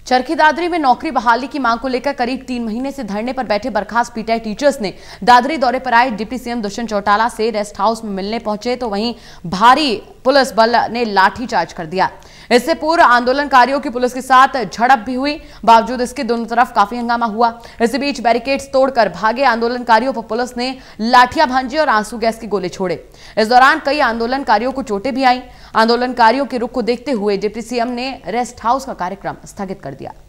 चरखी दादरी में नौकरी बहाली की मांग को लेकर करीब 3 महीने से धरने पर बैठे बर्खास्त पीटीआई टीचर्स ने दादरी दौरे पर आए डिप्टी सीएम दुष्यंत चौटाला से रेस्ट हाउस में मिलने पहुंचे तो वहीं भारी पुलिस बल ने लाठीचार्ज कर दिया। इससे पूर्व आंदोलनकारियों की पुलिस के साथ झड़प भी हुई। बावजूद इसके दोनों तरफ काफी हंगामा हुआ। इसी बीच बैरिकेड्स तोड़कर भागे आंदोलनकारियों पर पुलिस ने लाठियां भांजी और आंसू गैस के गोले छोड़े। इस दौरान कई आंदोलनकारियों को चोटें भी आईं। आंदोलनकारियों के रुख को देखते हुए डिप्टी सीएम ने रेस्ट हाउस का कार्यक्रम स्थगित कर दिया।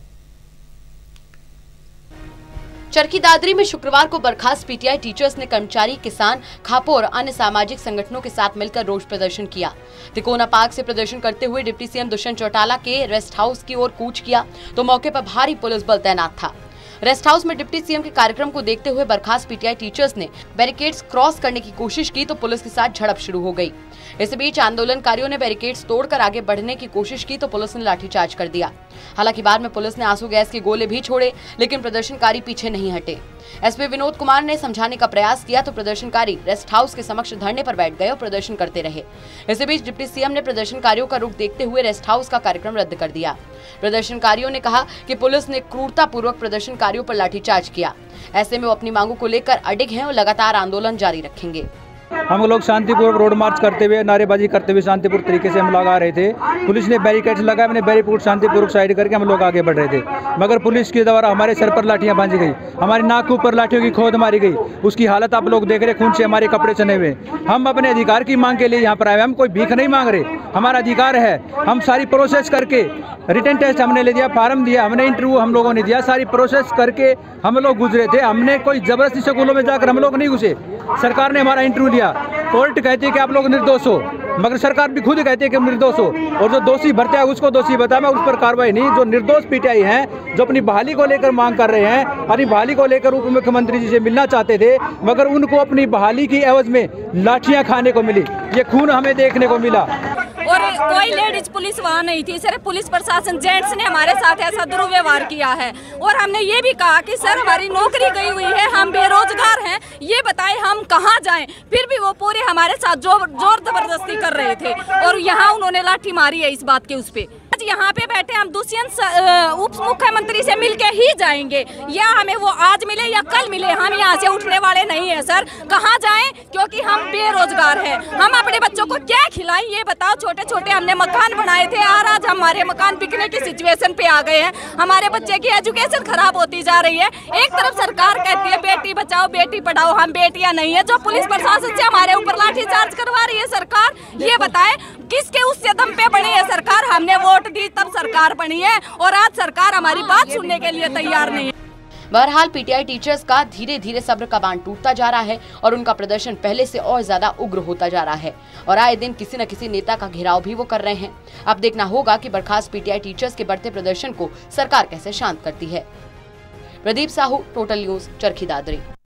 चरखी दादरी में शुक्रवार को बर्खास्त पीटीआई टीचर्स ने कर्मचारी, किसान, खापो और अन्य सामाजिक संगठनों के साथ मिलकर रोष प्रदर्शन किया। तिकोना पार्क से प्रदर्शन करते हुए डिप्टी सीएम दुष्यंत चौटाला के रेस्ट हाउस की ओर कूच किया तो मौके पर भारी पुलिस बल तैनात था। रेस्ट हाउस में डिप्टी सीएम के कार्यक्रम को देखते हुए बर्खास्त पीटीआई टीचर्स ने बैरिकेड्स क्रॉस करने की कोशिश की तो पुलिस के साथ झड़प शुरू हो गई। इस बीच आंदोलनकारियों ने बैरिकेड्स तोड़कर आगे बढ़ने की कोशिश की तो पुलिस ने लाठीचार्ज कर दिया। हालांकि बाद में पुलिस ने आंसू गैस के गोले भी छोड़े, लेकिन प्रदर्शनकारी पीछे नहीं हटे। एसपी विनोद कुमार ने समझाने का प्रयास किया तो प्रदर्शनकारी रेस्ट हाउस के समक्ष धरने पर बैठ गए और प्रदर्शन करते रहे। इसी बीच डिप्टी सीएम ने प्रदर्शनकारियों का रुख देखते हुए रेस्ट हाउस का कार्यक्रम रद्द कर दिया। प्रदर्शनकारियों ने कहा कि पुलिस ने क्रूरतापूर्वक प्रदर्शनकारियों पर लाठीचार्ज किया। ऐसे में वो अपनी मांगों को लेकर अडिग हैं और लगातार आंदोलन जारी रखेंगे। हम लोग शांतिपूर्वक रोड मार्च करते हुए, नारेबाजी करते हुए शांतिपूर्ण तरीके से हम लोग आ रहे थे। पुलिस ने बैरिकेड्स लगाए, मैंने बैरिकेड शांतिपूर्वक साइड करके हम लोग आगे बढ़ रहे थे, मगर पुलिस के द्वारा हमारे सर पर लाठियां बांधी गई, हमारी नाक के ऊपर लाठियों की खोद मारी गई। उसकी हालत आप लोग देख रहे, खून से हमारे कपड़े सने हुए। हम अपने अधिकार की मांग के लिए यहाँ पर आए, हम कोई भीख नहीं मांग रहे, हमारा अधिकार है। हम सारी प्रोसेस करके रिटन टेस्ट हमने ले दिया, फार्म दिया, हमने इंटरव्यू हम लोगों ने दिया, सारी प्रोसेस करके हम लोग गुजरे थे। हमने कोई जबरदस्ती स्कूलों में जाकर हम लोग नहीं घुसे। सरकार ने हमारा इंटरव्यू लिया, कोर्ट कहती है कि आप लोग निर्दोष हो, मगर सरकार भी खुद कहती है कि हम निर्दोष हो, और जो दोषी भरता है उसको दोषी बताया, मैं उस पर कार्रवाई नहीं। जो निर्दोष पीटीआई हैं, जो अपनी बहाली को लेकर मांग कर रहे हैं, अपनी बहाली को लेकर उप मुख्यमंत्री जी से मिलना चाहते थे, मगर उनको अपनी बहाली की एवज में लाठियां खाने को मिली। ये खून हमें देखने को मिला और कोई लेडीज पुलिस वहाँ नहीं थी। सिर्फ पुलिस प्रशासन जेंट्स ने हमारे साथ ऐसा दुर्व्यवहार किया है। और हमने ये भी कहा कि सर हमारी नौकरी गई हुई है, हम बेरोजगार हैं, ये बताएं हम कहाँ जाएं। फिर भी वो पूरे हमारे साथ जोर जबरदस्ती कर रहे थे और यहाँ उन्होंने लाठी मारी है इस बात के उस पे। यहाँ पे बैठे हम दुष्यंत उप मुख्यमंत्री से मिलके ही जाएंगे, या हमें वो आज मिले या कल मिले, हम यहाँ से उठने वाले नहीं है सर। कहाँ जाएं, क्योंकि हम बेरोजगार हैं। हम अपने बच्चों को क्या खिलाएं ये बताओ। छोटे छोटे हमने मकान बनाए थे और आज हमारे मकान बिकने की सिचुएशन पे आ गए हैं। हमारे बच्चे की एजुकेशन खराब होती जा रही है। एक तरफ सरकार कहती है बेटी बचाओ बेटी पढ़ाओ, हम बेटियां नहीं है। जो पुलिस प्रशासन से हमारे ऊपर लाठीचार्ज करवा रही है सरकार, ये बताए किसके उससे दम पे बनी है सरकार। हमने वोट दी तब सरकार बनी है और आज सरकार हमारी बात सुनने के लिए तैयार नहीं है। बहरहाल पीटीआई टीचर्स का धीरे धीरे सब्र का बांध टूटता जा रहा है और उनका प्रदर्शन पहले से और ज्यादा उग्र होता जा रहा है और आए दिन किसी न किसी नेता का घेराव भी वो कर रहे हैं। अब देखना होगा कि बर्खास्त पीटीआई टीचर्स के बढ़ते प्रदर्शन को सरकार कैसे शांत करती है। Pradeep Sahu, total news, Charkhi Dadri.